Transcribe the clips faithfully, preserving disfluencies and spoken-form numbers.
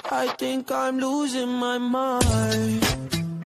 I think I'm losing my mind.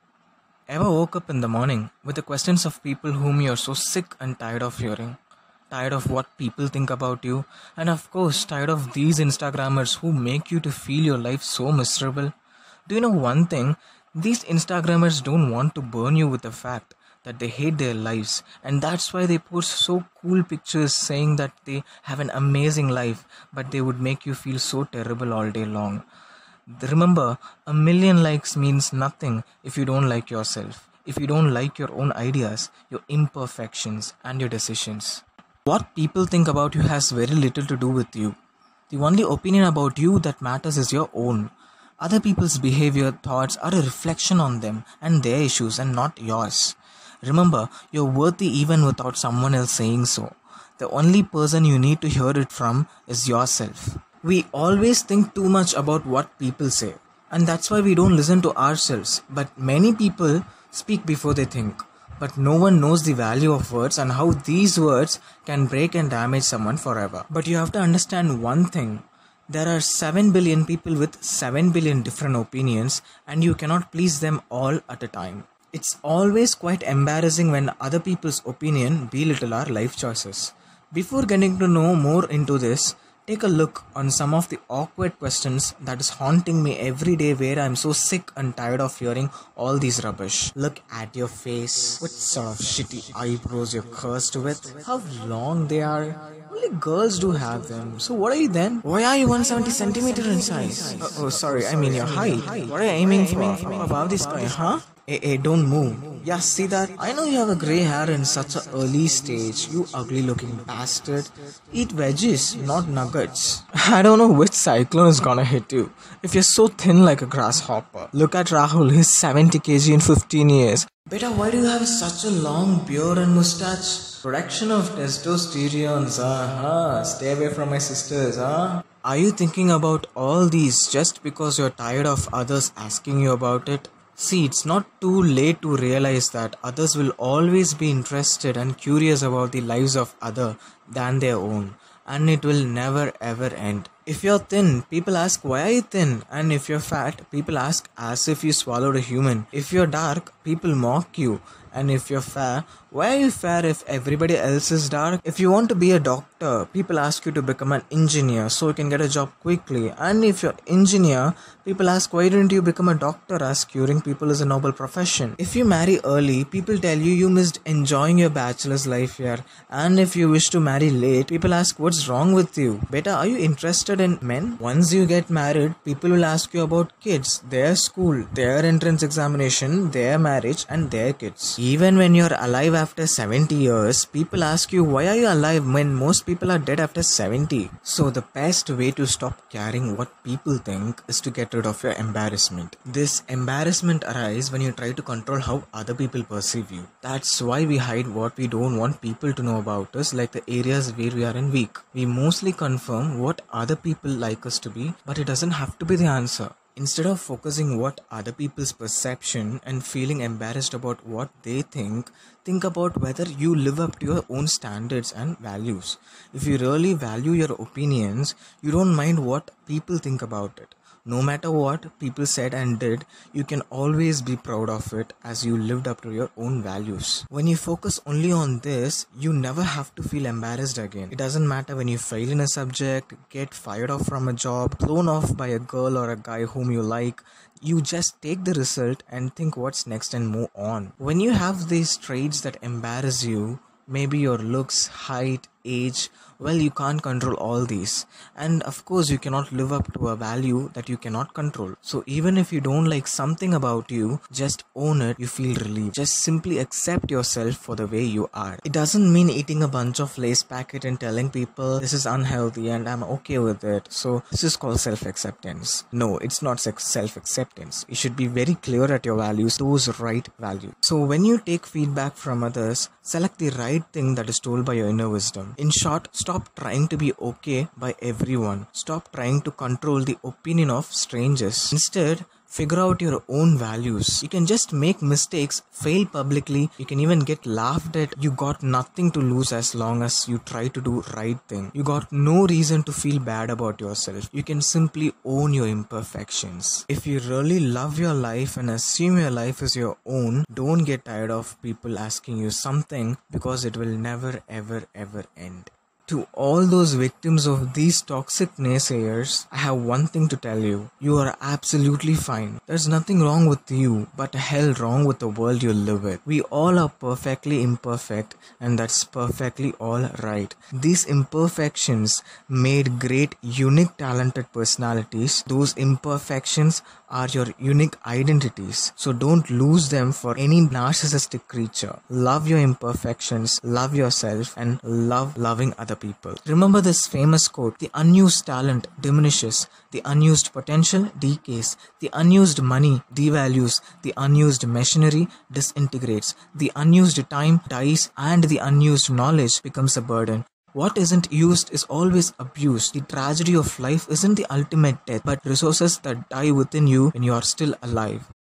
Ever woke up in the morning with the questions of people whom you're so sick and tired of hearing? Tired of what people think about you? And of course, tired of these Instagrammers who make you to feel your life so miserable? Do you know one thing? These Instagrammers don't want to burn you with the fact that they hate their lives, and that's why they post so cool pictures saying that they have an amazing life, but they would make you feel so terrible all day long. Remember, a million likes means nothing if you don't like yourself, if you don't like your own ideas, your imperfections, and your decisions. What people think about you has very little to do with you. The only opinion about you that matters is your own. Other people's behavior, thoughts are a reflection on them and their issues and not yours. Remember, you're worthy even without someone else saying so. The only person you need to hear it from is yourself. We always think too much about what people say, and that's why we don't listen to ourselves. But many people speak before they think. But no one knows the value of words and how these words can break and damage someone forever. But you have to understand one thing. There are seven billion people with seven billion different opinions, and you cannot please them all at a time. It's always quite embarrassing when other people's opinion belittle our life choices. Before getting to know more into this, take a look on some of the awkward questions that is haunting me every day, where I'm so sick and tired of hearing all these rubbish. Look at your face. What sort of shitty eyebrows you're cursed with? How long they are? Only girls do have them. So what are you then? Why are you one hundred seventy centimeters in size? Uh, oh, sorry, I mean your height. What are you aiming for? Above this guy, huh? Hey, hey, don't move. Yeah, see that? I know you have a grey hair in such an early stage, you ugly looking bastard. Eat veggies, not nuggets. I don't know which cyclone is gonna hit you if you're so thin like a grasshopper. Look at Rahul, he's seventy kilograms in fifteen years. Beta, why do you have such a long beard and mustache? Production of testosterone, huh? Stay away from my sisters, huh? Are you thinking about all these just because you're tired of others asking you about it? See, it's not too late to realize that others will always be interested and curious about the lives of others than their own, and it will never ever end. If you're thin, people ask why are you thin, and if you're fat, people ask as if you swallowed a human. If you're dark, people mock you, and if you're fair, why are you fair if everybody else is dark? If you want to be a doctor, people ask you to become an engineer so you can get a job quickly. And if you're engineer, people ask why didn't you become a doctor, as curing people is a noble profession. If you marry early, people tell you you missed enjoying your bachelor's life here. And if you wish to marry late, people ask what's wrong with you. Beta, are you interested in men? Once you get married, people will ask you about kids, their school, their entrance examination, their marriage and their kids. Even when you're alive after seventy years, people ask you why are you alive when most people are dead after seventy. So the best way to stop caring what people think is to get rid of your embarrassment. This embarrassment arises when you try to control how other people perceive you. That's why we hide what we don't want people to know about us, like the areas where we are in weak. We mostly confirm what other people like us to be, but it doesn't have to be the answer. Instead of focusing what other people's perception and feeling embarrassed about what they think, think about whether you live up to your own standards and values. If you really value your opinions, you don't mind what people think about it. No matter what people said and did, you can always be proud of it as you lived up to your own values. When you focus only on this, you never have to feel embarrassed again. It doesn't matter when you fail in a subject, get fired off from a job, thrown off by a girl or a guy whom you like. You just take the result and think what's next and move on. When you have these traits that embarrass you, maybe your looks, height, age, well, you can't control all these, and of course you cannot live up to a value that you cannot control. So even if you don't like something about you, just own it. You feel relieved. Just simply accept yourself for the way you are. It doesn't mean eating a bunch of Lay's packet and telling people this is unhealthy and I'm okay with it, so this is called self-acceptance. No, it's not self-acceptance. You should be very clear at your values, those right values. So when you take feedback from others, select the right thing that is told by your inner wisdom. In short, stop trying to be okay by everyone. Stop trying to control the opinion of strangers. Instead, Figure out your own values. You can just make mistakes, fail publicly, you can even get laughed at. You got nothing to lose as long as you try to do right thing. You got no reason to feel bad about yourself. You can simply own your imperfections. If you really love your life and assume your life is your own, don't get tired of people asking you something, because it will never ever ever end. To all those victims of these toxic naysayers, I have one thing to tell you. You are absolutely fine. There's nothing wrong with you, but hell wrong with the world you live with. We all are perfectly imperfect, and that's perfectly alright. These imperfections made great, unique, talented personalities. Those imperfections are your unique identities. So don't lose them for any narcissistic creature. Love your imperfections, love yourself, and love loving other people. Remember this famous quote: the unused talent diminishes, the unused potential decays, the unused money devalues, the unused machinery disintegrates, the unused time dies, and the unused knowledge becomes a burden. What isn't used is always abused. The tragedy of life isn't the ultimate death, but resources that die within you when you are still alive.